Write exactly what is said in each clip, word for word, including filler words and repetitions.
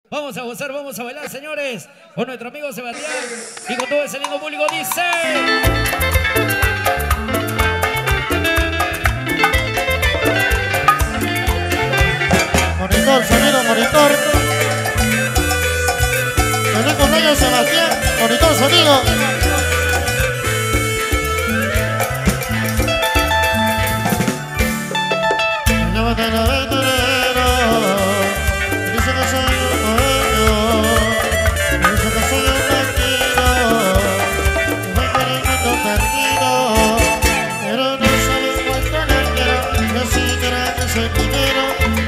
Vamos a gozar, vamos a bailar, señores, con nuestro amigo Sebastián y con todo ese lindo público. Dice... Monitor, sonido, monitor. Estoy con ellos, Sebastián. Monitor, sonido. Llévate la aventurero. Dice que soy un bohemio. Dice que soy un bandido. Voy por el mundo perdido. Pero no sabes cuánto le quiero. Yo sí quiero que soy primero.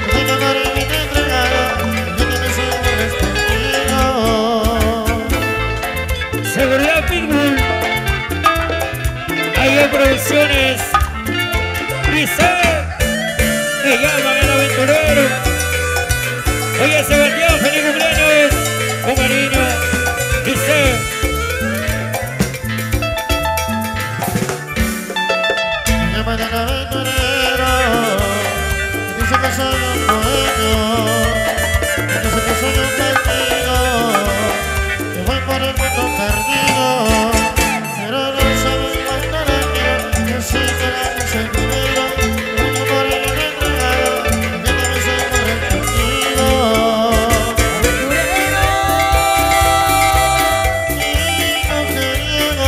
Seguridad Pitbull, hay producciones, dice, me llaman el aventurero. Oye, Sebastián, feliz cumpleaños, con cariño, dice. Me llaman el aventurero, dice que soy un bohemio, dice que soy un bandido, que voy por el mundo perdido, pero no sabes cuánto le quiero, que sí que la que soy primero, vengo por el mundo entregado, que no me siento respondido. Aventurero y mujeriego,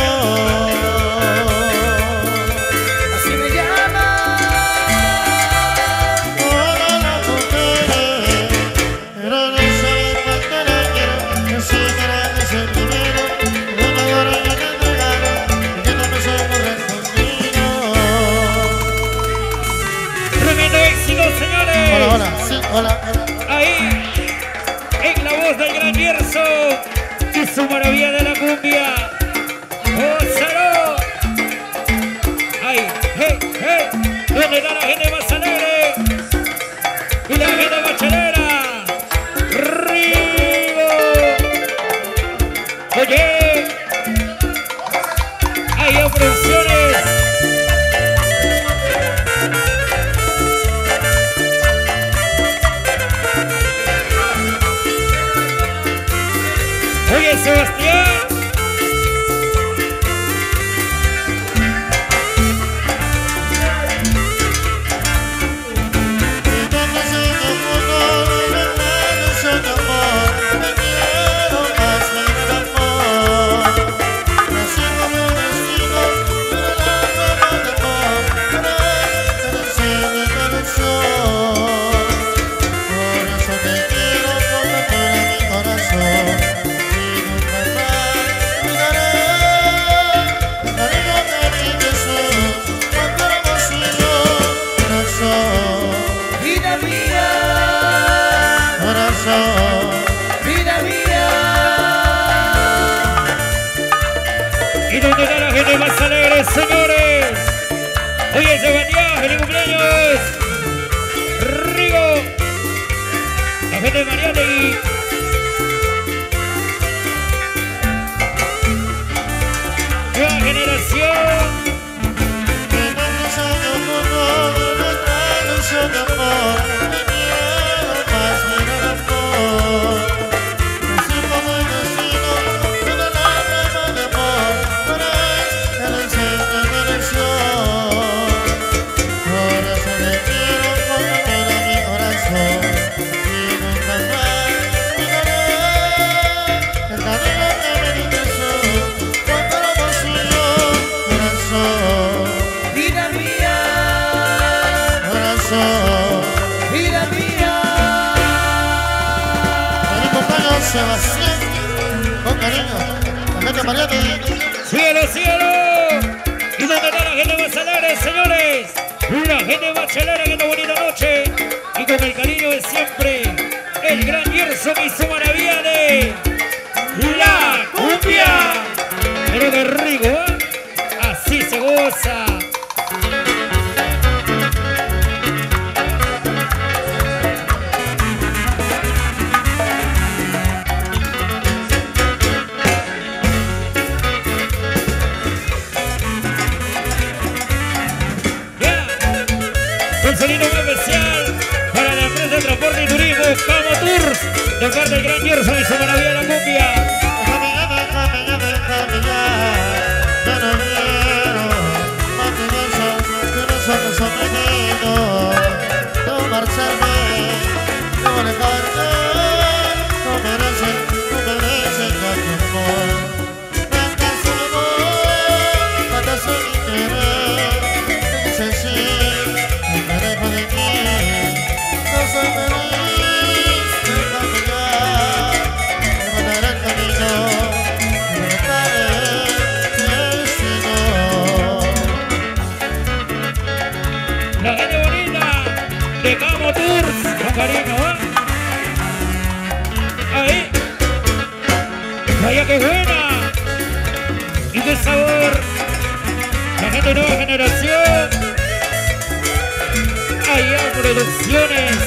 así me llama todas las mujeres, pero no sabes cuánto le quiero, que sí que la que soy primero, vengo por el mundo entregado, que no me siento respondido. Tremendo éxito, señores. Hola, hola, sí, hola. Ahí, en la voz del gran Yerso y su maravilla de la cumbia. ¡Gózalo! Ahí, hey, hey, ¿dónde está la gente más alegre? Y la gente más chelera. ¡Rigo! Oye, ahí hay producciones. Oye, Sebastián. Vida mía, vida mía. ¿Y dónde está la gente más alegre, señores? Oye, Sebastián, feliz cumpleaños. Rigo. La gente de Mariategui. Nueva generación. Vida mía, vida mía. Sebastián, con cariño, la gente Mariategui. ¡Cielo, cielo! ¿Y dónde está la gente más alegre, señores? La gente más chelera en esta bonita noche. Y con el cariño de siempre, el gran Yerso y su maravilla de la cumbia. Pero qué rico, ¿eh? Así se goza. Un saludo muy especial para la empresa de transporte y turismo Camo Tours de parte del gran Gerson y su maravilla de la cumbia. Déjame ya, déjame ya, déjame ya. Ya no quiero más que beso, que beso que son venidos. No marcharme, no alejarte. No merecen, no merecen ya tu amor. Nada es un amor, nada es un interés. Dice sí, me alejo de ti. No soy feliz, déjame ya. Me mandaré el camino, me preparé el destino. La gente bonita de Camo Tours, con cariño, ¿eh? Ahí. Vaya que buena. Y qué sabor. La gente de nueva generación. Allá Producciones.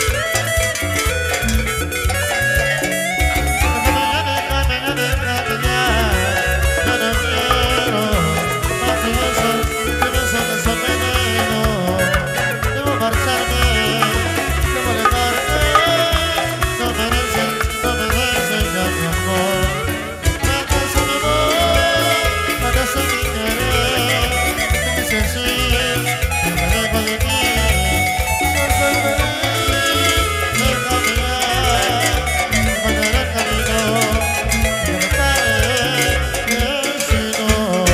Déjame ya, déjame ya, déjame ya. Ya no quiero más que besos, que besos que son veneno. Debo marcharme, debo alejarte. No merecen, no merecen ya mi amor. Nada es un amor, nada es un interés. Dice sí, me alejo de ti. No soy feliz, déjame ya. Me mandaré el camino, me preparé el destino.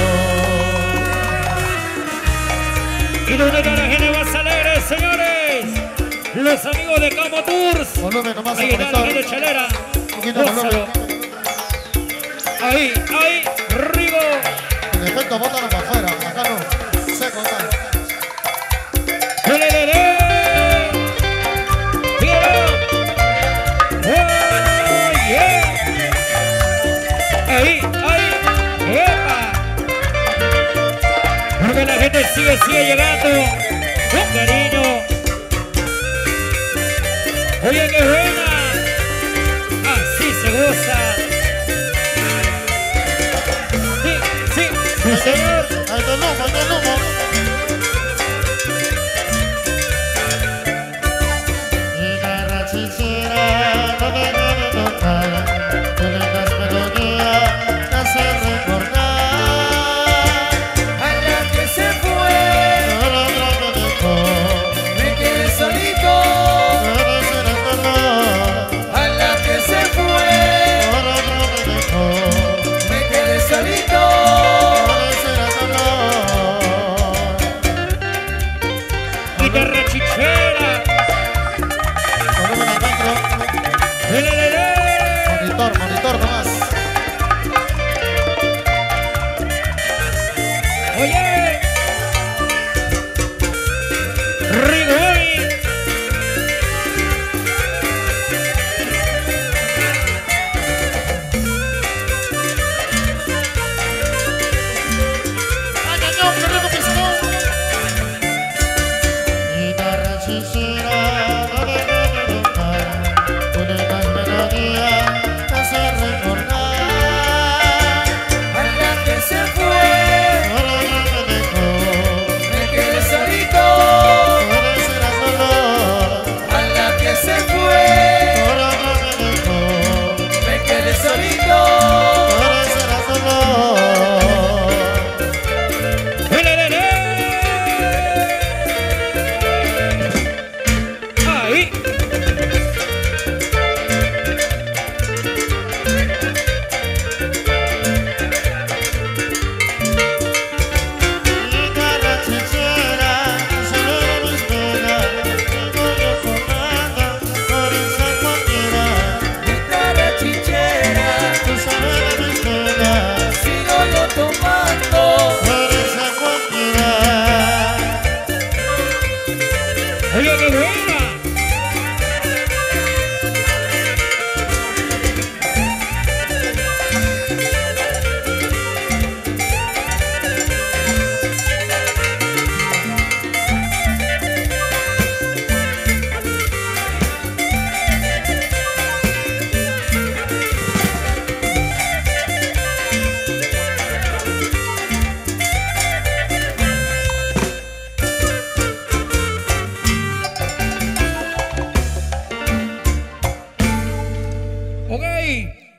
¿Y dónde está la gente más alegre, señores? Los amigos de Camo Tours. Volumen nomás Ahí al está la conector. gente chelera. Un poquito de Gózalo. volumen. Ahí, ahí, Rigo. En efecto, bótalo para afuera. Acá no. Seco está. ¡Lelelele! ¡Quiero! ¡Oh, yeah! Ahí, ahí, ¡epa! Porque la gente sigue, sigue llegando con cariño. Oye, qué buena. Así se goza. Sí, sí, sí, señor. Ahí está el humo, ahí está el humo. Guitarra sincera, no me debe tocar. Tus lindas melodías te hacen recordar. A la que se fue, Todo lo que me dejó, me quedé solito. puede ser el dolor. ahí.